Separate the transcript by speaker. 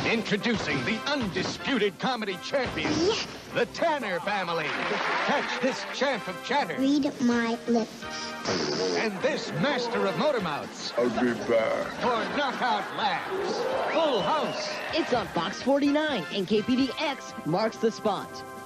Speaker 1: Introducing the undisputed comedy champion, the Tanner family. Catch this champ of chatter.
Speaker 2: Read my lips.
Speaker 1: And this master of motor mouths.
Speaker 3: I'll be back.
Speaker 1: For knockout laughs. Full House.
Speaker 4: It's on Fox 49, and KPDX marks the spot.